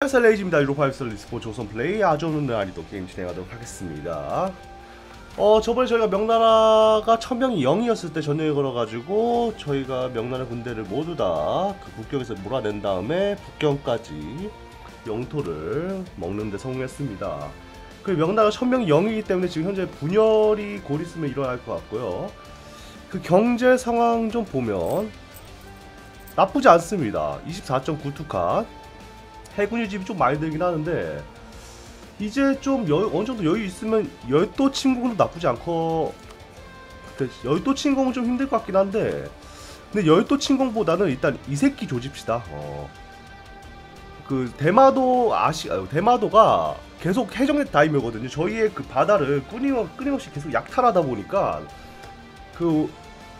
파이슬레이즈입니다. 유로파이슬 리스폰 조선 플레이 아주 오는 날이도 게임 진행하도록 하겠습니다. 저번에 저희가 명나라가 1000명이 0이었을 때 전쟁을 걸어가지고 저희가 명나라 군대를 모두 다 그 북경에서 몰아낸 다음에 북경까지 영토를 먹는데 성공했습니다. 그 명나라 1000명이 0이기 때문에 지금 현재 분열이 곧 있으면 일어날 것 같고요. 그 경제 상황 좀 보면 나쁘지 않습니다. 24.9투칸 해군 유지비 좀 많이 들긴 하는데 이제 좀 어느 정도 여유 있으면 열도 침공도 나쁘지 않고, 열도 침공은 좀 힘들 것 같긴 한데 근데 열도 침공보다는 일단 이 새끼 조집시다. 그 대마도가 계속 해적넷 다이묘거든요. 저희의 그 바다를 끊임없이 계속 약탈하다 보니까 그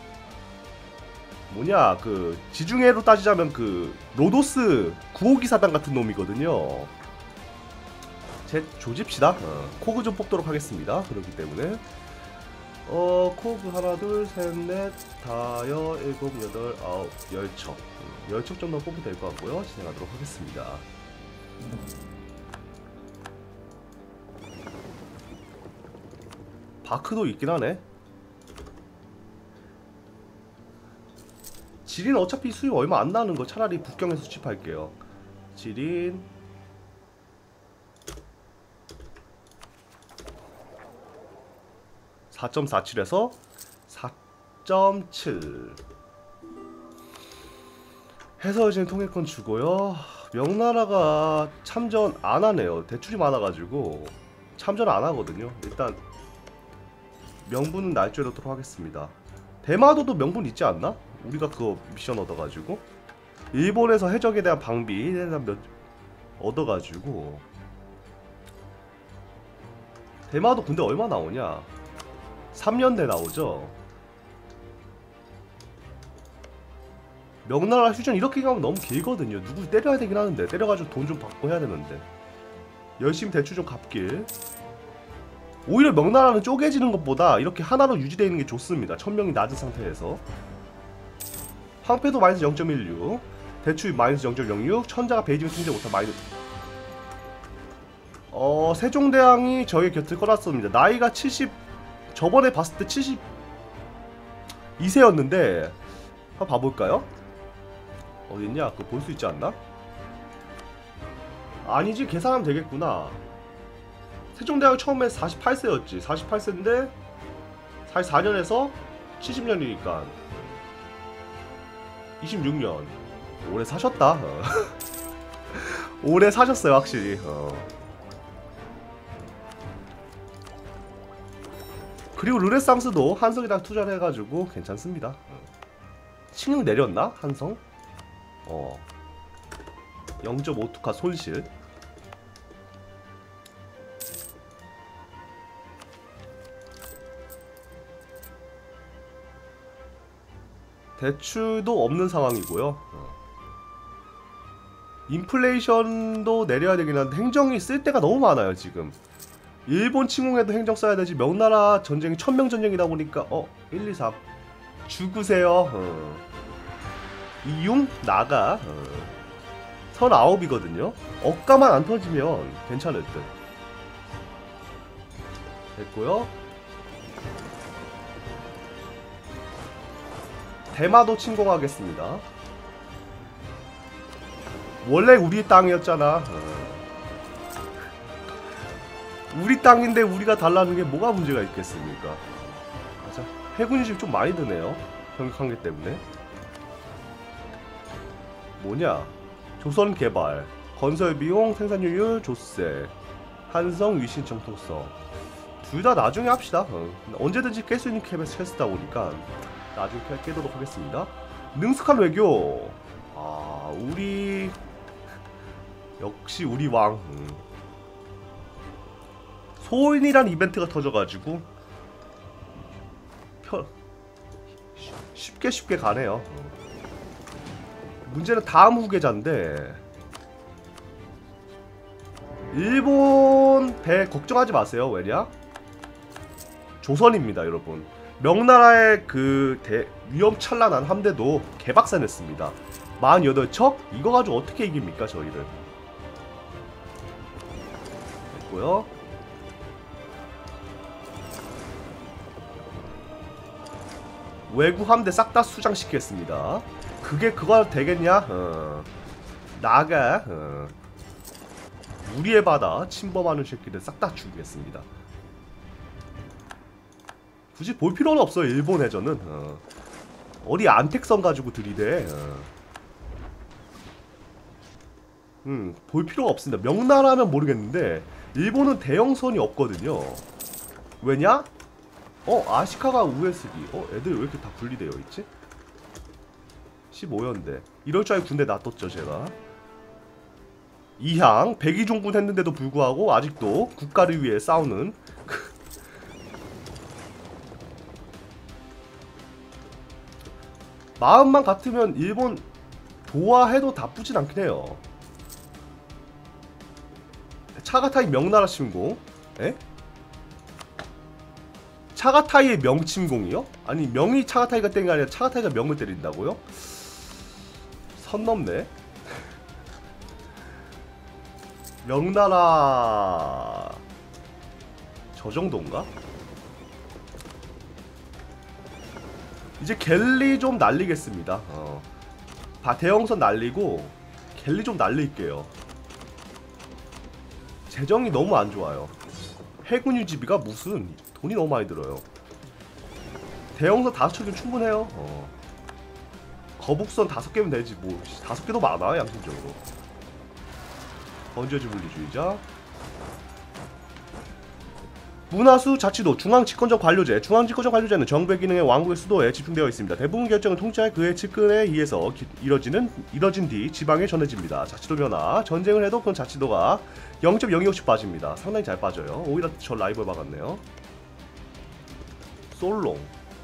지중해로 따지자면 그 로도스 9호기 사단 같은 놈이거든요. 제 조집시다. 코그 좀 뽑도록 하겠습니다. 그렇기 때문에 코그 하나 둘셋넷 다여 일곱 여덟 아홉 열척 10척 정도 뽑으면 될 것 같고요. 진행하도록 하겠습니다. 바크도 있긴 하네. 지린 어차피 수입 얼마 안 나는 거 차라리 북경에서 수집할게요. 지린 4.47에서 4.7 해서 이제 통일권 주고요. 명나라가 참전 안 하네요. 대출이 많아가지고 참전 안 하거든요. 일단 명분은 날조에 넣도록 하겠습니다. 대마도도 명분 있지 않나? 우리가 그거 미션 얻어가지고 일본에서 해적에 대한 방비에 대한 얻어가지고 대마도 군대 얼마 나오냐? 3년대 나오죠. 명나라 휴전 이렇게 가면 너무 길거든요. 누구 때려야 되긴 하는데 때려가지고 돈 좀 받고 해야 되는데 열심히 대출 좀 갚길. 오히려 명나라는 쪼개지는 것보다 이렇게 하나로 유지되어 있는 게 좋습니다. 1000명이 낮은 상태에서. 황폐도 마이너스 0.16 대출 마이너스 0.06 천자가 베이징을 통제 못한 마이너스. 세종대왕이 저희 곁을 떠났습니다. 나이가 70 저번에 봤을 때 72세였는데 한번 봐볼까요? 어딨냐? 그거 볼 수 있지 않나? 아니지, 계산하면 되겠구나. 세종대왕이 처음에 48세였지. 48세인데 44년에서 70년이니까 26년. 오래 사셨다. 오래 사셨어요, 확실히. 그리고 르네상스도 한성에다 투자를 해가지고 괜찮습니다. 칭령 내렸나? 한성? 0.5투카 손실. 대출도 없는 상황이고요. 인플레이션도 내려야 되긴 한데 행정이 쓸 데가 너무 많아요. 지금 일본 침공에도 행정 써야 되지. 명나라 전쟁이 1000명 전쟁이다 보니까 1, 2, 3 죽으세요. 이융 나가 39이거든요 억가만 안 터지면 괜찮을 듯. 됐고요. 대마도 침공하겠습니다. 원래 우리 땅이었잖아. 우리 땅인데 우리가 달라는 게 뭐가 문제가 있겠습니까? 맞아. 해군 유지비 좀 많이 드네요. 병력 한계 때문에. 뭐냐? 조선 개발, 건설 비용, 생산율, 조세, 한성, 위신 정통성. 둘 다 나중에 합시다. 언제든지 깰 수 있는 캡에서 퀘스트다 보니까 나중에 깨도록 하겠습니다. 능숙한 외교. 우리 역시 우리 왕. 소인이란 이벤트가 터져가지고 쉽게 가네요. 문제는 다음 후계자인데 일본 배 걱정하지 마세요. 왜냐? 조선입니다, 여러분. 명나라의 그 위험찬란한 함대도 개박살냈습니다. 48척? 이거 가지고 어떻게 이깁니까, 저희를? 됐고요. 외구 함대 싹 다 수장시키겠습니다. 그거 되겠냐? 나가. 우리의 바다 침범하는 새끼들 싹 다 죽이겠습니다. 굳이 볼 필요는 없어요. 일본 해전은 어디 안택선 가지고 들이대. 볼 필요가 없습니다. 명나라면 모르겠는데 일본은 대형선이 없거든요. 왜냐? 아시카가 우에스기. 애들이 왜 이렇게 다 분리되어 있지? 15연대. 이럴 줄 알고 군대 놔뒀죠 제가. 이항 백이종군 했는데도 불구하고 아직도 국가를 위해 싸우는 마음만 같으면 일본 도와해도 나쁘진 않긴 해요. 차가타이 명나라 침공. 에? 차가타이의 명침공이요? 아니 명이 차가타이가 때린 게 아니라 차가타이가 명을 때린다고요? 선 넘네. 명나라 저 정도인가? 이제 갤리 좀 날리겠습니다. 대형선 날리고 갤리 좀 날릴게요. 재정이 너무 안 좋아요. 해군 유지비가 무슨 돈이 너무 많이 들어요. 대형선 5척이면 충분해요. 거북선 5개면 되지 뭐 5개도 많아 양심적으로. 번지어지 분리주의자. 문하수 자치도 중앙집권적 관료제. 중앙집권적 관료제는 정부의 기능에 왕국의 수도에 집중되어 있습니다. 대부분 결정은 통치할 그의 측근에 의해서 이뤄진 뒤 지방에 전해집니다. 자치도 변화. 전쟁을 해도 그건 자치도가 0.025씩 빠집니다. 상당히 잘 빠져요. 오히려 저 라이벌 박았네요. 솔롱.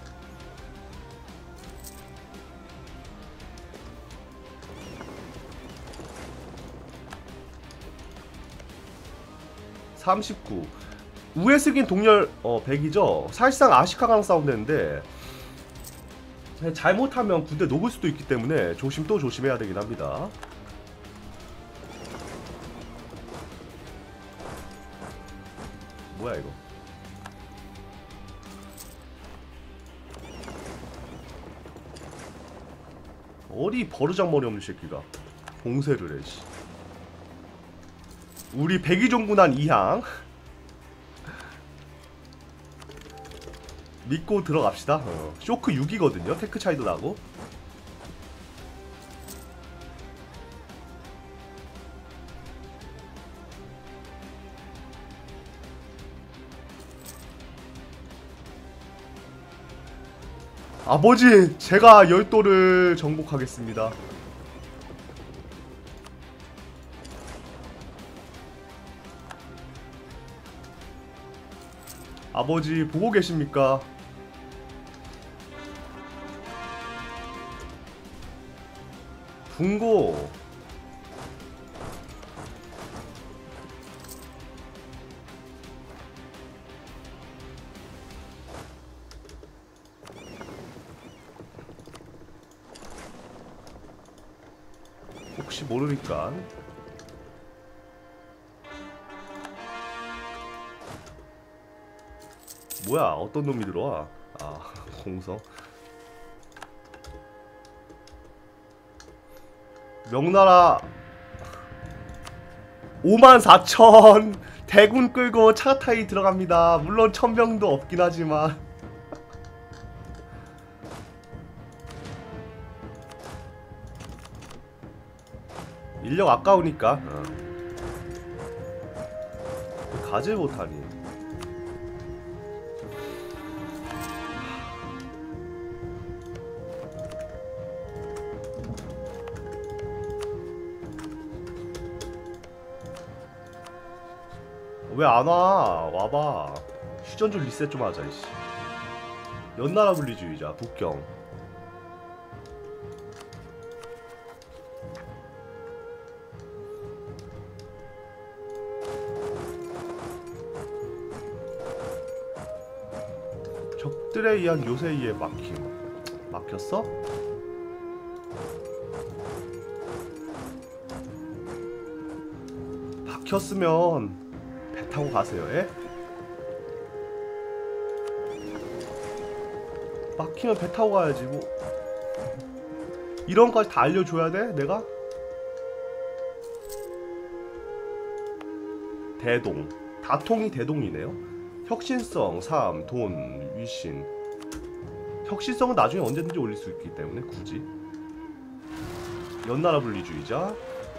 (39) 우에스긴 동열 100이죠. 사실상 아시카가랑 싸운다는데 잘못하면 군대 녹을 수도 있기 때문에 또 조심해야 되긴 합니다. 뭐야 이거? 어디 버르장머리 없는 새끼가 봉쇄를 해. 씨. 우리 백이종군한 이항 믿고 들어갑시다. 쇼크 6이거든요. 테크 차이도 나고. 아버지, 제가 열도를 정복하겠습니다. 아버지 보고 계십니까? 분고. 혹시 모르니까. 뭐야, 어떤 놈이 들어와? 아, 공성. 명나라 54,000 대군 끌고 차타이 들어갑니다. 물론 1000명도 없긴 하지만 인력 아까우니까 가지 못하니. 왜 안 와? 와봐. 휴전줄 리셋 좀 하자. 이씨. 연나라 분리주의자 북경. 적들에 의한 요새에 막힘. 막혔어? 막혔으면 배 타고 가세요. 예? 막히면 배 타고 가야지 뭐. 이런 거까지 다 알려줘야 돼? 내가? 대동. 다통이 대동이네요. 혁신성 3, 돈, 위신. 혁신성은 나중에 언제든지 올릴 수 있기 때문에 굳이. 연나라 분리주의자.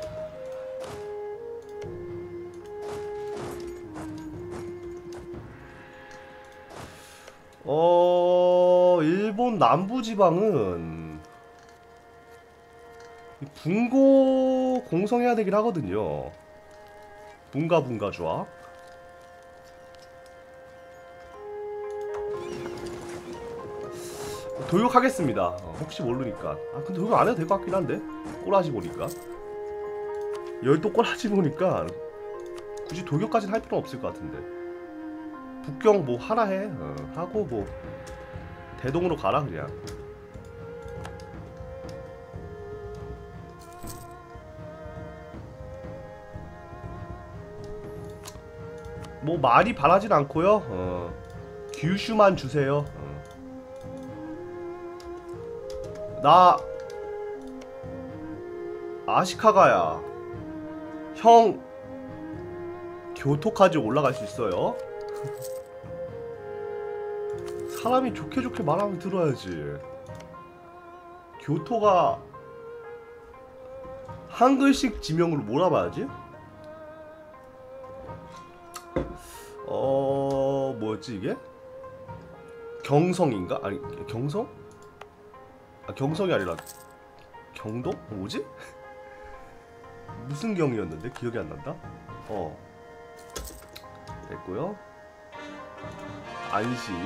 일본 남부지방은 분고 공성해야 되긴 하거든요. 분가 조합. 도육하겠습니다. 혹시 모르니까. 아 근데 도육 안 해도 될 것 같긴 한데. 꼬라지 보니까. 열도 꼬라지 보니까 굳이 도육까지는 할 필요는 없을 것 같은데. 북경 뭐 하나 해. 하고 뭐 대동으로 가라 그냥. 뭐 많이 바라진 않고요. 규슈만 주세요. 나 아시카가야 형 교토까지 올라갈 수 있어요. 사람이 좋게 말하면 들어야지. 교토가 한글식 지명으로 몰아봐야지. 뭐였지 이게? 경성인가? 아니 경성? 아 경성이 아니라 경도? 뭐지? 무슨 경이었는데 기억이 안 난다. 됐고요. 안시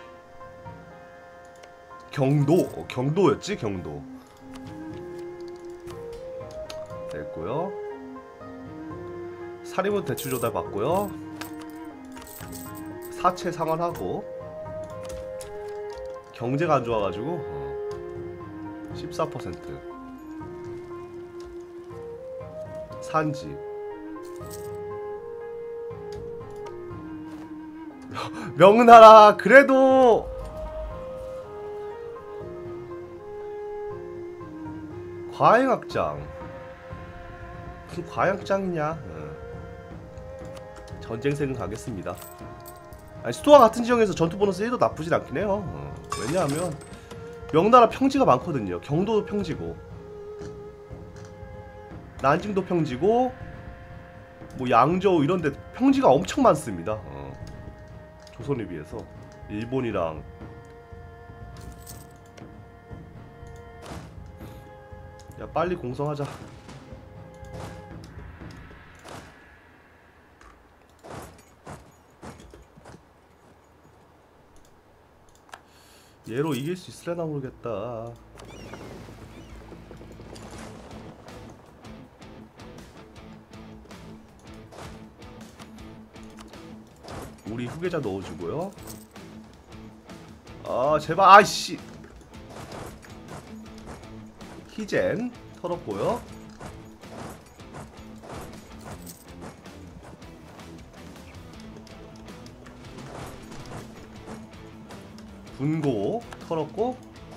경도 경도였지 경도. 됐고요. 사리부 대출 조달 받고요. 사채 상환하고. 경제가 안 좋아가지고 14% 산지. 명나라 그래도 과잉확장. 무슨 과잉확장이냐. 전쟁색은 가겠습니다. 아니 스토아 같은 지형에서 전투 보너스 1도 나쁘진 않긴 해요. 왜냐하면 명나라 평지가 많거든요. 경도도 평지고 난징도 평지고 뭐 양저우 이런데 평지가 엄청 많습니다. 조선에 비해서. 일본이랑 야 빨리 공성하자. 얘로 이길 수 있으려나 모르겠다. 우리 후계자 넣어주고요. 아 제발. 아이씨. 희젠 털었고요. 분고 털었고.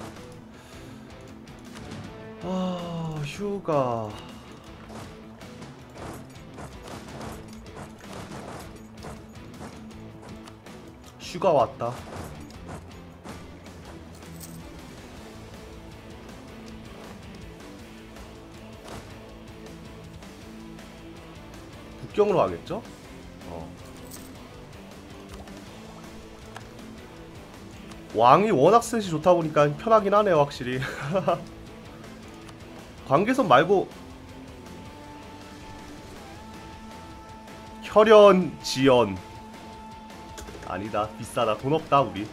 아 휴가. 휴가 왔다. 북경으로 가겠죠? 왕이 워낙 셋이 좋다 보니까 편하긴 하네요 확실히. 관계선 말고 혈연 지연. 아니다 비싸다. 돈 없다 우리.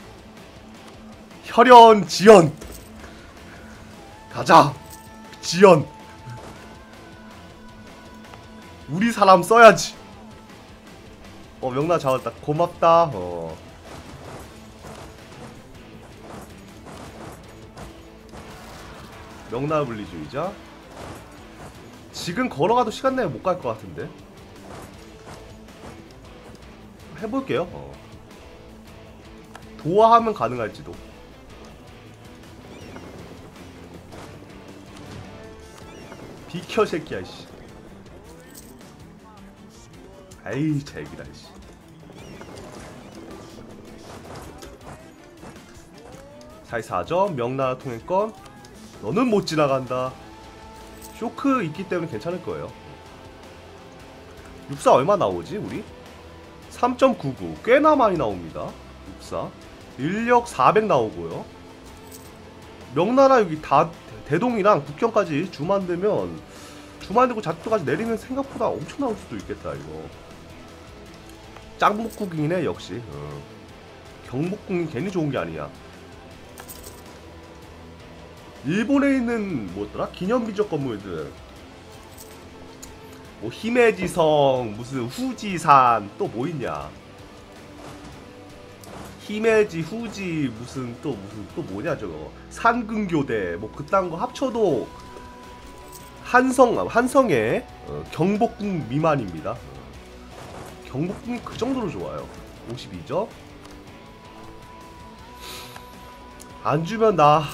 혈연 지연. 가자 지연. 우리 사람 써야지. 명나 잡았다. 고맙다. 명나 분리주의자. 지금 걸어가도 시간 내에 못 갈 것 같은데. 해볼게요. 도화하면 가능할지도. 비켜 새끼야 씨. 아이 제기다 씨. 사이 4점 명나라 통행권. 너는 못 지나간다. 쇼크 있기 때문에 괜찮을 거예요. 육사 얼마 나오지 우리? 3.99 꽤나 많이 나옵니다. 육사 인력 400 나오고요. 명나라 여기 다 대동이랑 국경까지 주 만들면 주 만들고 작도까지 내리면 생각보다 엄청 나올 수도 있겠다 이거. 짱복국이네 역시. 경복궁이 괜히 좋은 게 아니야. 일본에 있는 뭐더라? 기념비적 건물들 뭐 히메지성 무슨 후지산 또 뭐 있냐? 히메지 후지 무슨 또 뭐냐 저거 산근교대 뭐 그딴 거 합쳐도 한성의 경복궁 미만입니다. 경복궁이 그 정도로 좋아요. 52점. 안 주면 나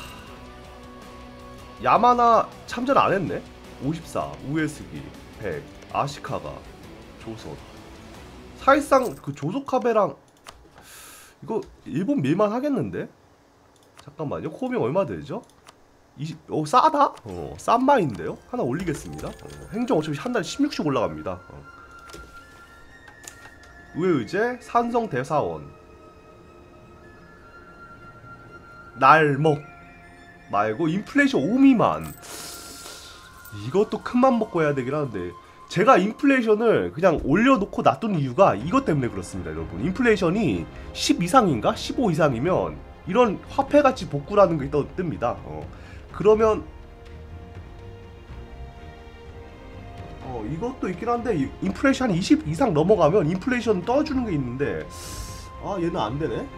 야마나 참전 안 했네. 54 우에스기 100 아시카가 조선. 사실상 그 조속카베랑 이거 일본 밀만 하겠는데? 잠깐만요. 코밍 얼마 되죠? 싸다? 싼 마인데요? 하나 올리겠습니다. 행정 어차피 한 달에 16씩 올라갑니다. 의제 산성대사원 날먹 말고 인플레이션 5 미만. 이것도 큰맘 먹고 해야 되긴 하는데 제가 인플레이션을 그냥 올려놓고 놔둔 이유가 이것 때문에 그렇습니다 여러분. 인플레이션이 10 이상인가? 15 이상이면 이런 화폐가치 복구라는 게 뜹니다. 그러면 이것도 있긴 한데 인플레이션 한 20 이상 넘어가면 인플레이션 떠주는 게 있는데 아 얘는 안 되네.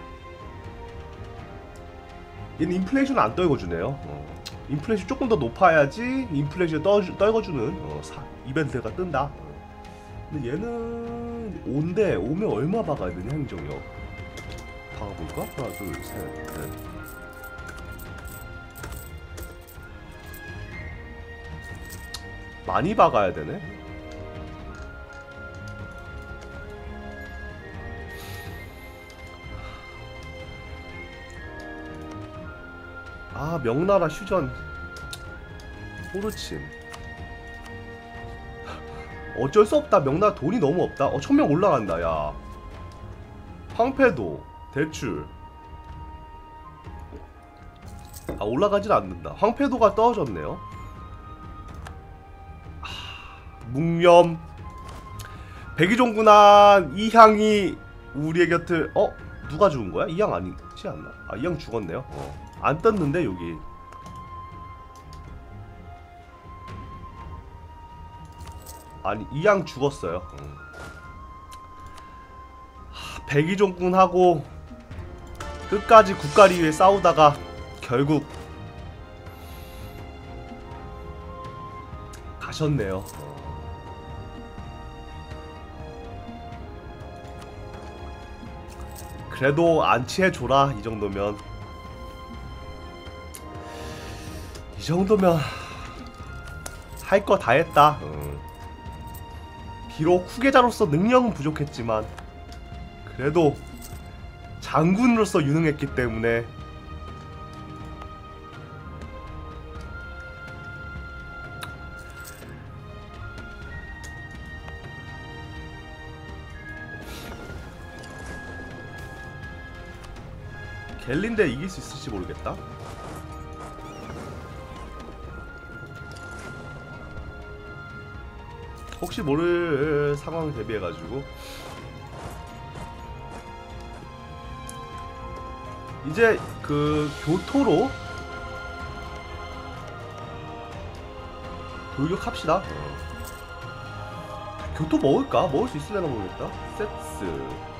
얘는 인플레이션 안 떨궈주네요. 인플레이션 조금 더 높아야지 인플레이션 떨궈주는 이벤트가 뜬다. 근데 얘는 5인데 오면 얼마 박아야 되냐 행정력. 박아볼까? 하나 둘 셋 넷. 많이 박아야 되네. 아 명나라 휴전 호르침. 어쩔 수 없다. 명나라 돈이 너무 없다. 1000명 올라간다 야. 황폐도 대출 올라가진 않는다. 황폐도가 떨어졌네요. 묵념 백의종군한 이향이 우리의 곁을 누가 죽은 거야? 이향 아니지 않나? 이향 죽었네요. 안 떴는데 여기 아니 이양 죽었어요. 백의종군하고 끝까지 국가리 위해 싸우다가 결국 가셨네요. 그래도 안치해줘라. 이 정도면 할 거 다 했다. 비록 후계자로서 능력은 부족했지만 그래도 장군으로서 유능했기 때문에 갤린데 이길 수 있을지 모르겠다. 혹시 모를 상황을 대비해가지고 이제 그 교토로 돌격합시다. 교토 먹을까? 먹을 수 있으려나 모르겠다. 세츠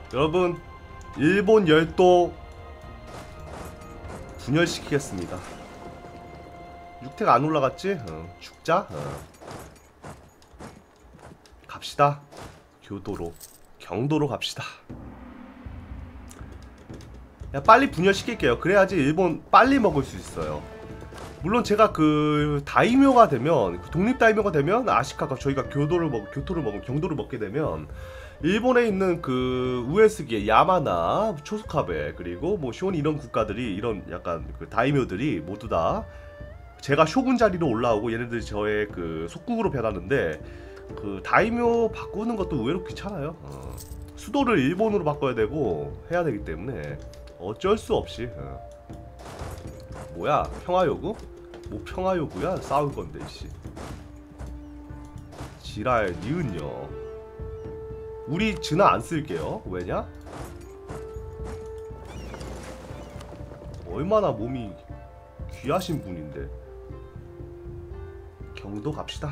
여러분 일본 열도 분열시키겠습니다. 육택 안 올라갔지? 죽자. 갑시다. 교도로 경도로 갑시다. 야, 빨리 분열시킬게요. 그래야지 일본 빨리 먹을 수 있어요. 물론 제가 그 다이묘가 되면, 그 독립 다이묘가 되면 아시카가 저희가 교도를 먹으면 경도를 먹게 되면 일본에 있는 그 우에스기의 야마나 초스카베 그리고 뭐 쇼니 이런 국가들이 이런 약간 그 다이묘들이 모두 다 제가 쇼군 자리로 올라오고 얘네들이 저의 그 속국으로 변하는데 그 다이묘 바꾸는 것도 의외로 귀찮아요. 수도를 일본으로 바꿔야 되고 해야 되기 때문에 어쩔 수 없이. 뭐야 평화요구? 뭐 평화요구야? 싸울 건데 씨. 지랄 니은요. 우리 진화 안 쓸게요. 왜냐? 얼마나 몸이 귀하신 분인데. 경도 갑시다.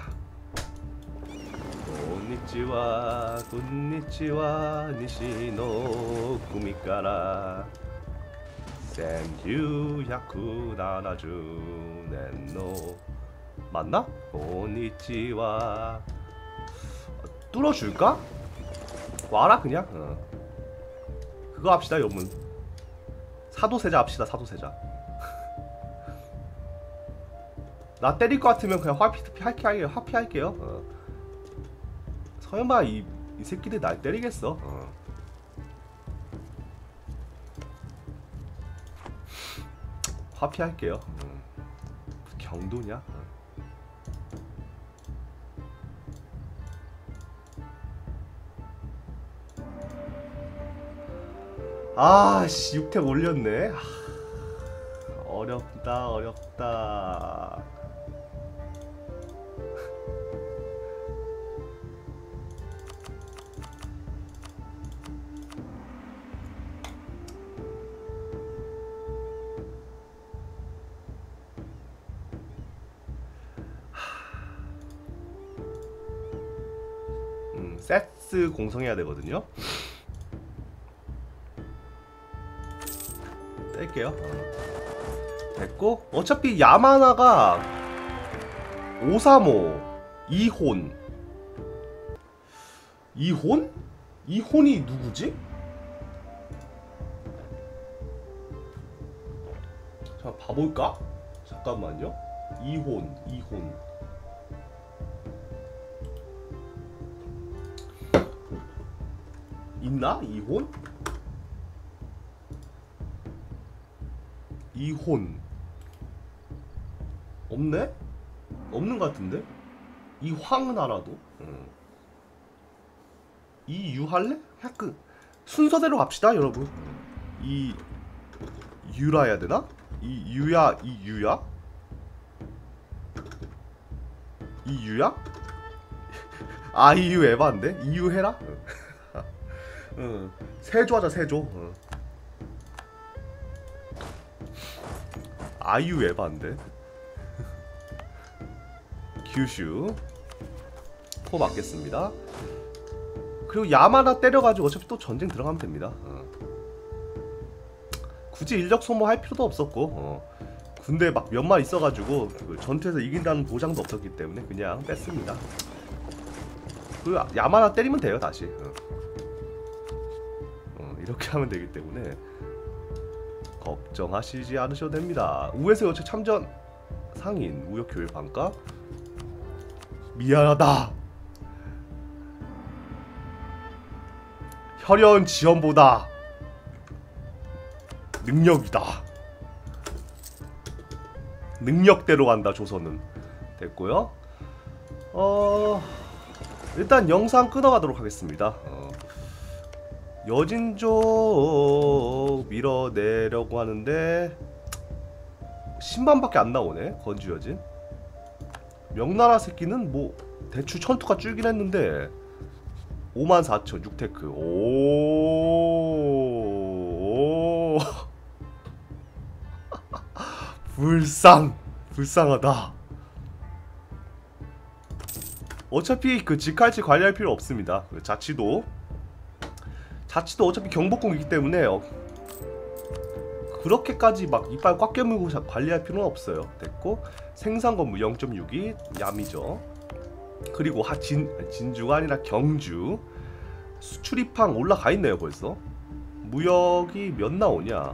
곤니치와 곤니치와 니시노 구미까라 센유 야쿠나나주 넨노 맞나? 곤니치와 뚫어줄까? 와라 그냥. 그거 합시다 여러분. 사도세자 합시다. 사도세자. 나 때릴 것 같으면 그냥 화피할게요. 설마 이 새끼들 날 때리겠어? 화피할게요. 경도냐? 아씨 6택 올렸네. 어렵다 어렵다. 세트 공성해야 되거든요. 뺄게요. 됐고 어차피 야마나가 535 2혼 2혼? 2혼이 누구지? 자 봐볼까? 잠깐만요. 2혼 있나? 2혼? 2혼 없네? 없는 것 같은데? 이황나라도? 이유할래? 약간 순서대로 갑시다 여러분. 이유라 해야 되나? 이유야? 이유야? 아이유 에반데? 이유해라? 세조 하자 세조. 아이유 에반데. 규슈 포 맞겠습니다. 그리고 야마나 때려가지고 어차피 또 전쟁 들어가면 됩니다. 굳이 인력 소모할 필요도 없었고 군대 막 몇만 있어가지고 그 전투에서 이긴다는 보장도 없었기 때문에 그냥 뺐습니다. 그 야마나 때리면 돼요 다시. 이렇게 하면 되기 때문에 걱정하시지 않으셔도 됩니다. 우에서 여체 참전 상인 우역교일 반가 미안하다. 혈연 지원보다 능력이다. 능력대로 간다 조선은. 됐고요. 일단 영상 끊어가도록 하겠습니다. 여진족 밀어내려고 하는데 10만밖에 안 나오네. 건주 여진. 명나라 새끼는 뭐 대추 천투가 줄긴 했는데 54,000 6테크. 오. 불쌍하다. 어차피 그 직할치 관리할 필요 없습니다. 자치도 자치도 어차피 경복궁이기 때문에 그렇게까지 막 이빨 꽉 깨물고 관리할 필요는 없어요. 됐고, 생산 건물 0.62 얌이죠. 그리고 진주가 아니라 경주. 수출입항 올라가 있네요 벌써. 무역이 몇 나오냐?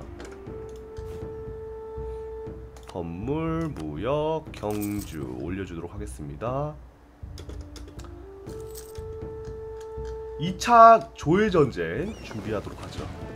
건물, 무역, 경주 올려주도록 하겠습니다. 2차 조일전쟁 준비하도록 하죠.